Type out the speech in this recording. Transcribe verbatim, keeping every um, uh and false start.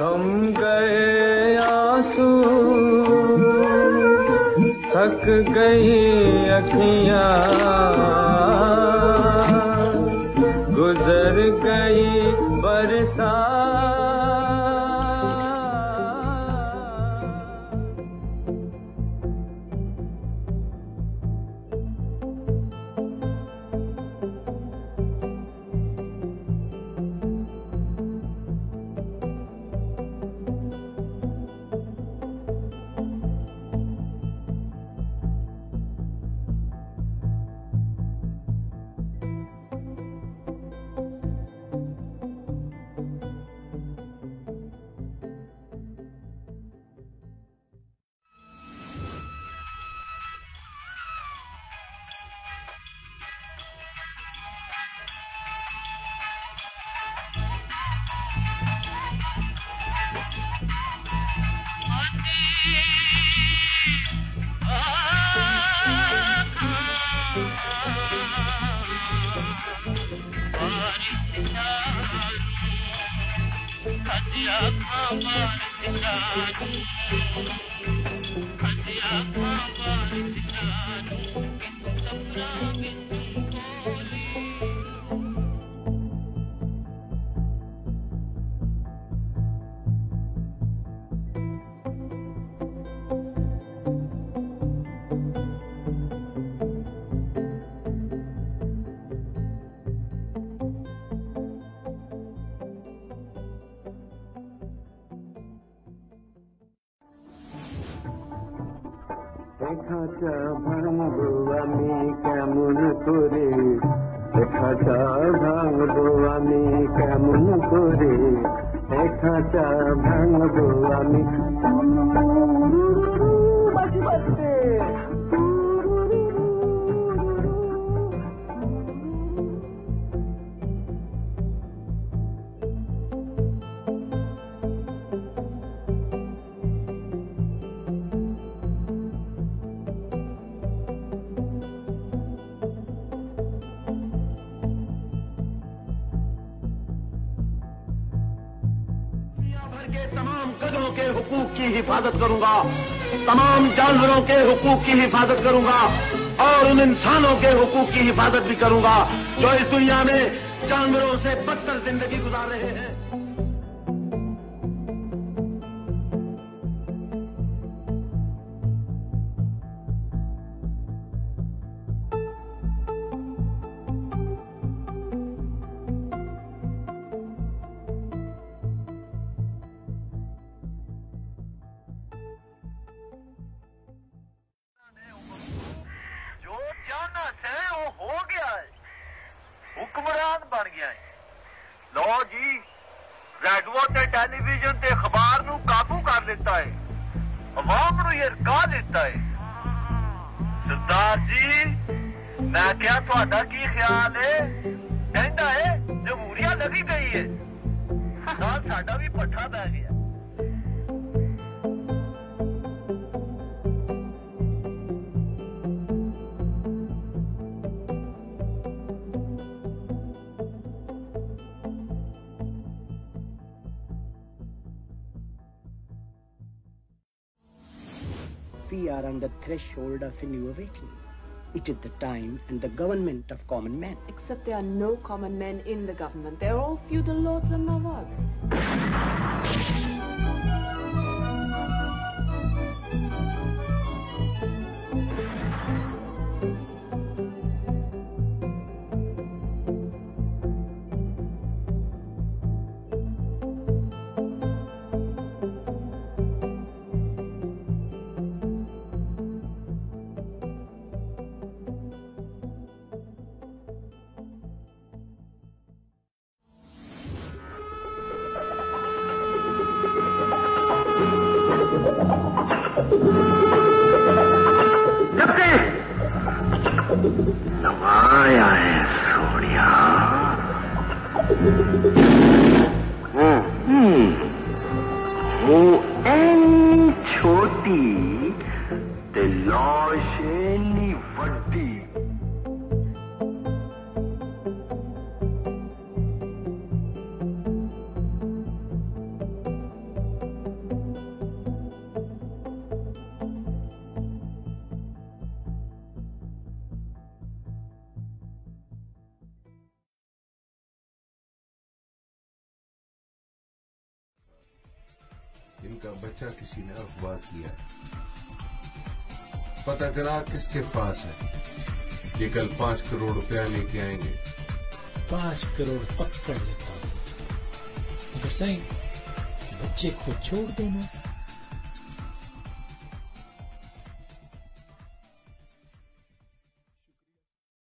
थम गए आंसू, थक गई अखियां, गुजर गई बरसात। দেখাটা ভাঙবো আমি কেমন করে, দেখাটা ভাঙবো আমি কেমন করে, দেখাটা ভাঙবো আমি। বাজি বাজছে के तमाम गधों के हुकूक की हिफाजत करूंगा, तमाम जानवरों के हुकूक की हिफाजत करूंगा और उन इंसानों के हुकूक की हिफाजत भी करूंगा जो इस दुनिया में जानवरों से बदतर जिंदगी गुजार रहे हैं। हुक्मरान बन गया है। लो जी, रेडियो ते टेलीविजन ते अखबार नू काबू कर लेता है, अवाम नू हिरका देता है। सरदार जी, मैं क्या तुहाडा की ख्याल है? कहता है जमहूरियत लगी गई है, नाल साडा भी पट्ठा पै गया। We are on the threshold of a new awakening. It is the time and the government of common men. Except there are no common men in the government. They're all feudal lords and nawabs. नवाया है सोनिया। हूँ N छोटी ते लौशेनी वड्डी। इनका बच्चा किसी ने अगवा किया। पता करा किसके पास है, ये कल पांच करोड़ रुपया लेके आएंगे। पांच करोड़ पकड़ लेता हूँ, मगर साईं बच्चे को छोड़ देना